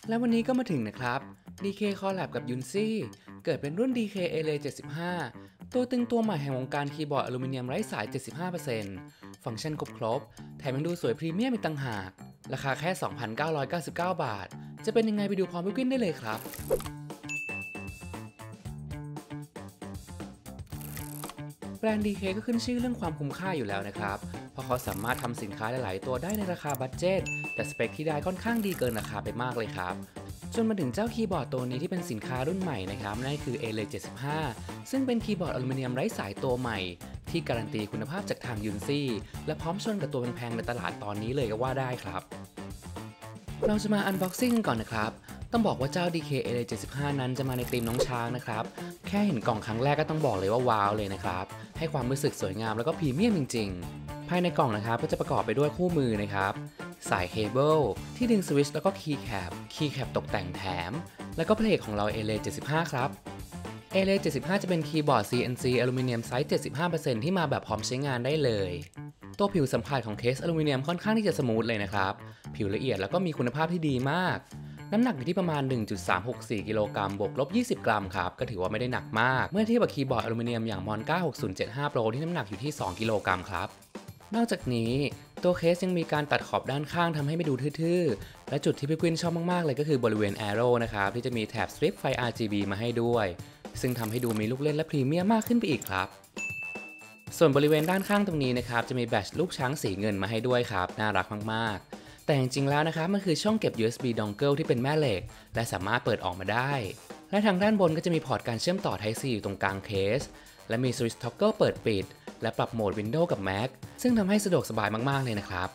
และวันนี้ก็มาถึงนะครับ DK Collab กับ Yunzi เกิดเป็นรุ่น DK Elay 75ตัวตึงตัวใหม่แห่งวงการคีย์บอร์ดอลูมิเนียมไร้สาย 75%ฟังก์ชันครบแถมยังดูสวยพรีเมียมอีกต่างหากราคาแค่ 2,999 บาทจะเป็นยังไงไปดูพร้อมพี่กิ้นได้เลยครับแบรนด์ DK ก็ขึ้นชื่อเรื่องความคุ้มค่าอยู่แล้วนะครับเพราะเขาสามารถทำสินค้าหลายๆตัวได้ในราคาบัดเจ็ตแต่สเปคที่ได้ค่อนข้างดีเกินราคาไปมากเลยครับจนมาถึงเจ้าคีย์บอร์ดตัวนี้ที่เป็นสินค้ารุ่นใหม่นะครับนั่นคือ Elay 75ซึ่งเป็นคีย์บอร์ดอลูมิเนียมไร้สายตัวใหม่ที่การันตีคุณภาพจากทางยุนซี่และพร้อมชนกับตัวแพงๆในตลาดตอนนี้เลยก็ว่าได้ครับเราจะมาอันบ็อกซิ่งก่อนนะครับต้องบอกว่าเจ้า DK Elay 75นั้นจะมาในธีมน้องช้างนะครับแค่เห็นกล่องครั้งแรกก็ต้องบอกเลยว่าว้าวเลยนะครับให้ความรู้สึกสวยงามแล้วก็พรีเมียมจริงๆภายในกล่องนะครับก็จะประกอบไปด้วยคู่มือนะครับสายเคเบิลที่ดึงสวิตช์แล้วก็คีย์แคปตกแต่งแถมแล้วก็เพลงของเรา Elay 75ครับ Elay 75จะเป็นคีย์บอร์ด CNC อลูมิเนียมไซส์ 75% ที่มาแบบพร้อมใช้งานได้เลยตัวผิวสัมผัสของเคสอลูมิเนียมค่อนข้างที่จะสมูทเลยนะครับผิวละเอียดแล้วก็มีคุณภาพที่ดีมากน้ำหนักอยู่ที่ประมาณ 1.364 กิโลกรัมบวกลบ 20 กรัมครับก็ถือว่าไม่ได้หนักมากเมื่อเทียบกับคีย์บอร์ดอลูมิเนียมอย่าง Monka 6075 Pro ที่น้ำหนักอยู่ที่ 2 กิโลกรัมครับนอกจากนี้ตัวเคสยังมีการตัดขอบด้านข้างทำให้ไม่ดูทื่อๆและจุดที่พี่กวินชอบมากๆเลยก็คือบริเวณ Arrow นะครับที่จะมีแถบสตริปไฟ RGB มาให้ด้วยซึ่งทำให้ดูมีลูกเล่นและพรีเมียมมากขึ้นไปอีกครับส่วนบริเวณด้านข้างตรงนี้นะครับจะมีแบตลูกช้างสีเงินมาให้ด้วยครับน่ารักมากๆแต่จริงๆแล้วนะครับมันคือช่องเก็บ USB dongle ที่เป็นแม่เหล็กและสามารถเปิดออกมาได้และทางด้านบนก็จะมีพอร์ตการเชื่อมต่อ Type C อยู่ตรงกลางเคสและมีสวิตช์ท็อกเกิลเปิดปิดและปรับโหมด Windows กับ Mac ซึ่งทำให้สะดวกสบายมากๆเลยนะครับ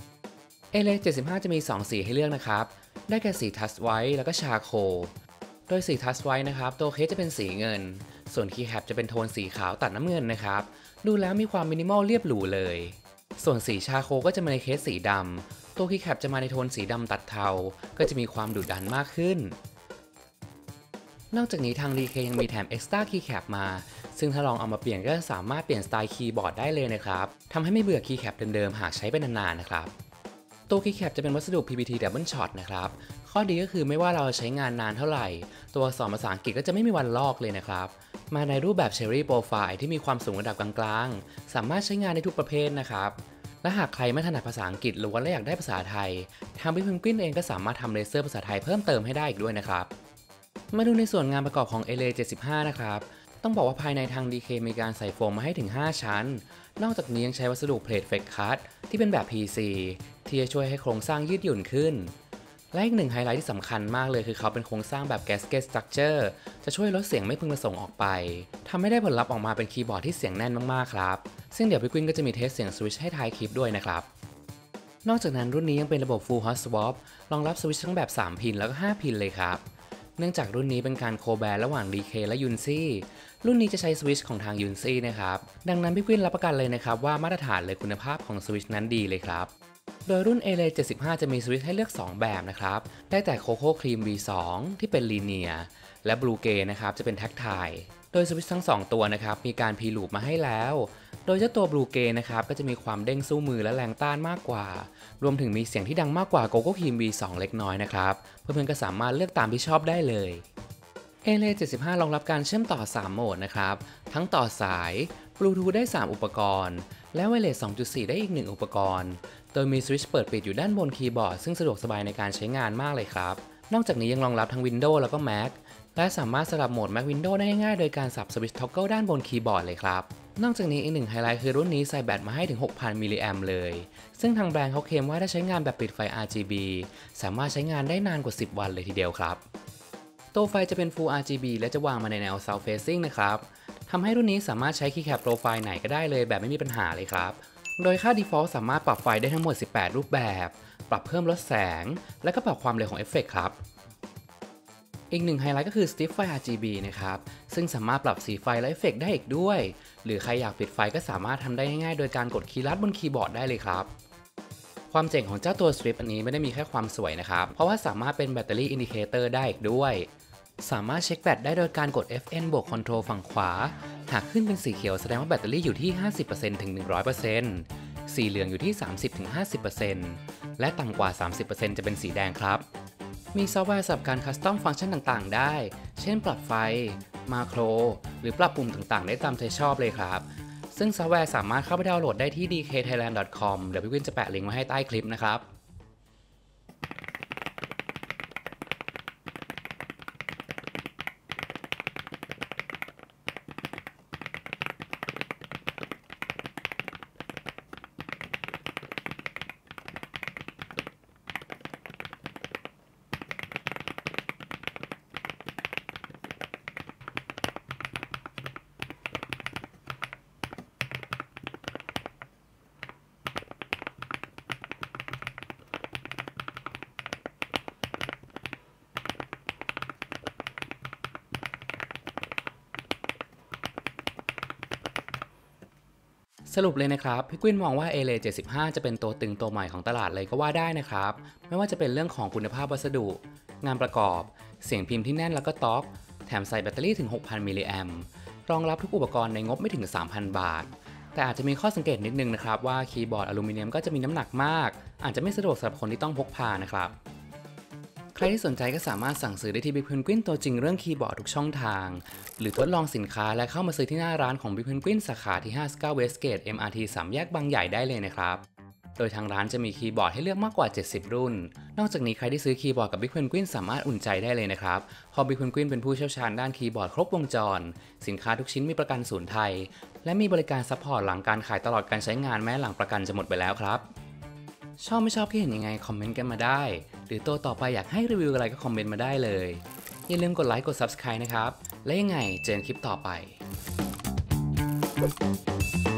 Elay 75จะมี2สีให้เลือกนะครับได้แก่สี Touch White แล้วก็ Charcoal โดยสี Touch White นะครับตัวเคสจะเป็นสีเงินส่วนคีย์แคปจะเป็นโทนสีขาวตัดน้ำเงินนะครับดูแล้วมีความมินิมอลเรียบหรูเลยส่วนสีชาโคก็จะมาในเคสสีดำตัวคีย์แคปจะมาในโทนสีดำตัดเทาก็จะมีความดุดันมากขึ้นนอกจากนี้ทาง DK ยังมีแถม Extra Keycap มาซึ่งถ้าลองเอามาเปลี่ยนก็สามารถเปลี่ยนสไตล์คีย์บอร์ดได้เลยนะครับทำให้ไม่เบื่อคีย์แคปเดิมๆหากใช้ไปนานๆนะครับตัวคีย์แคปจะเป็นวัสดุ PBT Double Shot นะครับข้อดีก็คือไม่ว่าเราจะใช้งานนานเท่าไหร่ตัวอักษรภาษาอังกฤษก็จะไม่มีวันลอกเลยนะครับมาในรูปแบบ Cherry Profile ที่มีความสูงระดับกลางๆสามารถใช้งานในทุกประเภทนะครับและหากใครไม่ถนัดภาษาอังกฤษหรือว่าอยากได้ภาษาไทยทางพี่เพนกวินเองก็สามารถทำเลเซอร์ภาษาไทยเพิ่มเติมให้ได้อีกด้วยนะครับมาดูในส่วนงานประกอบของ Elay 75นะครับต้องบอกว่าภายในทาง DK มีการใส่โฟมมาให้ถึง5ชั้นนอกจากนี้ยังใช้วัสดุเพลทเฟกคัตที่เป็นแบบ PC ที่จะช่วยให้โครงสร้างยืดหยุ่นขึ้นและอีกหนึ่งไฮไลท์ที่สำคัญมากเลยคือเขาเป็นโครงสร้างแบบ Gasket Structure จะช่วยลดเสียงไม่พึงประสงค์ออกไปทำให้ได้ผลลัพธ์ออกมาเป็นคีย์บอร์ดที่เสียงแน่นมากๆครับซึ่งเดี๋ยวพี่กวินก็จะมีเทสเสียงสวิตช์ให้ท้ายคลิปด้วยนะครับนอกจากนั้นรุ่นนี้ยังเป็นระบบ Full Hot Swap รองรับสวิตช์ทั้งแบบ3พินแล้วก็5พินเลยครับเนื่องจากรุ่นนี้เป็นการโคแบร์ระหว่าง DK และ Yunzi รุ่นนี้จะใช้สวิตช์ของทาง Yunzi นะครับดังนั้นพี่กวินรับประกันเลยนะครับว่ามาตรฐานเลยคุณภาพของสวิตช์นั้นดีเลยครับโดยรุ่น Elay 75จะมีสวิตช์ให้เลือก2แบบนะครับได้แต่ Coco Cream V2 ที่เป็น Linear และ Blue Gay นะครับจะเป็น Tactile โดยสวิตช์ทั้ง2ตัวนะครับมีการ P-loop มาให้แล้วโดยเจ้าตัว Blue Gay นะครับก็จะมีความเด้งสู้มือและแรงต้านมากกว่ารวมถึงมีเสียงที่ดังมากกว่า Coco Cream V2 เล็กน้อยนะครับเพื่อนๆก็สามารถเลือกตามที่ชอบได้เลย Elay 75รองรับการเชื่อมต่อ3โหมดนะครับทั้งต่อสาย Bluetooth ได้3อุปกรณ์และ Wireless 2.4 ได้อีก1อุปกรณ์โดยมีสวิตช์เปิดปิดอยู่ด้านบนคีย์บอร์ดซึ่งสะดวกสบายในการใช้งานมากเลยครับนอกจากนี้ยังรองรับทั้ง Windows แล้วก็ Mac และสามารถสลับโหมด Mac Windows ได้ง่ายๆโดยการสับสวิตช์ Toggle ด้านบนคีย์บอร์ดเลยครับนอกจากนี้อีกหนึ่งไฮไลท์คือรุ่นนี้ใส่แบตมาให้ถึง 6,000 มิลลิแอมป์เลยซึ่งทางแบรนด์เขาเคลมว่าถ้าใช้งานแบบปิดไฟ RGB สามารถใช้งานได้นานกว่า10วันเลยทีเดียวครับตัวไฟจะเป็น Full RGB และจะวางมาในแนว South Facing นะครับทำให้รุ่นนี้สามารถใช้คีย์แคปโปรไฟล์ไหนก็ได้เลยแบบไม่มีปัญหาเลยครับโดยค่า Default สามารถปรับไฟได้ทั้งหมด18รูปแบบปรับเพิ่มลดแสงและก็ปรับความเร็วของเอฟเฟกต์ครับอีกหนึ่งไฮไลท์ก็คือ Strip ไฟ RGB นะครับซึ่งสามารถปรับสีไฟและเอฟเฟกต์ได้อีกด้วยหรือใครอยากปิดไฟก็สามารถทำได้ง่ายๆโดยการกดคีย์ลัดบนคีย์บอร์ดได้เลยครับความเจ๋งของเจ้าตัว Strip อันนี้ไม่ได้มีแค่ความสวยนะครับเพราะว่าสามารถเป็นแบตเตอรี่อินดิเคเตอร์ได้อีกด้วยสามารถเช็คแบตได้โดยการกด FN บวก Control ฝั่งขวาหากขึ้นเป็นสีเขียวแสดงว่าแบตเตอรี่อยู่ที่ 50% ถึง 100% สีเหลืองอยู่ที่ 30-50% และต่ำกว่า 30% จะเป็นสีแดงครับมีซอฟต์แวร์สำหรับการคัสตอมฟังก์ชันต่างๆได้เช่นปรับไฟมาโครหรือปรับปุ่มต่างๆได้ตามใจชอบเลยครับซึ่งซอฟต์แวร์สามารถเข้าไปดาวน์โหลดได้ที่ dkthailand.com เดี๋ยวพี่วินจะแปะลิงก์ไว้ให้ใต้คลิปนะครับสรุปเลยนะครับพี่กุ้นมองว่า ALAY 75จะเป็นตัวตึงตัวใหม่ของตลาดเลยก็ว่าได้นะครับไม่ว่าจะเป็นเรื่องของคุณภาพวัสดุงานประกอบเสียงพิมพ์ที่แน่นแล้วก็ต๊อกแถมใส่แบตเตอรี่ถึง 6,000 มิลลิแอมป์รองรับทุกอุปกรณ์ในงบไม่ถึง 3,000 บาทแต่อาจจะมีข้อสังเกตนิดนึงนะครับว่าคีย์บอร์ดอลูมิเนียมก็จะมีน้ำหนักมากอาจจะไม่สะดวกสำหรับคนที่ต้องพกพานะครับใครที่สนใจก็สามารถสั่งซื้อได้ที่ Big Penguin ตัวจริงเรื่องคีย์บอร์ดทุกช่องทางหรือทดลองสินค้าและเข้ามาซื้อที่หน้าร้านของ Big Penguin สาขาที่59 Westgate MRT 3 แยกบางใหญ่ได้เลยนะครับโดยทางร้านจะมีคีย์บอร์ดให้เลือกมากกว่า70รุ่นนอกจากนี้ใครที่ซื้อคีย์บอร์ดกับ Big Penguin สามารถอุ่นใจได้เลยนะครับเพราะ Big Penguin เป็นผู้เชี่ยวชาญด้านคีย์บอร์ดครบวงจรสินค้าทุกชิ้นมีประกันศูนย์ไทยและมีบริการซัพพอร์ตหลังการขายตลอดการใช้งานแม้หลังประกันจะหมดไปแล้วครับชอบไม่ชอบคิดเห็นยังไงคอมเมนต์กันมาได้หรือตัวต่อไปอยากให้รีวิวอะไรก็คอมเมนต์มาได้เลยอย่าลืมกดไลค์กด Subscribe นะครับและยังไงเจอกันคลิปต่อไป